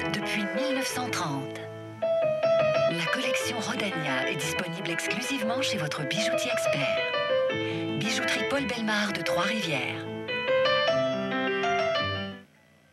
depuis 1930. La collection Rodania est disponible exclusivement chez votre bijoutier expert. Bijouterie Paul Bellemare de Trois-Rivières.